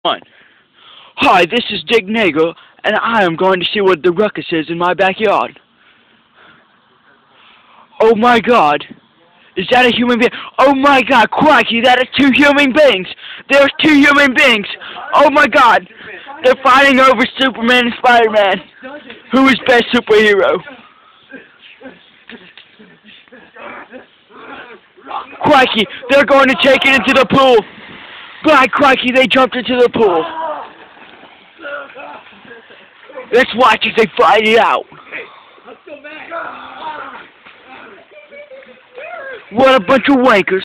One. Hi, this is Dick Nagel, and I am going to see what the ruckus is in my backyard. Oh my God! Is that a human being? Oh my God, crikey, that is two human beings! There's two human beings! Oh my God! They're fighting over Superman and Spider-Man. Who is best superhero? Crikey, they're going to take it into the pool! By crikey, they jumped into the pool! Let's watch as they fight it out! What a bunch of wankers!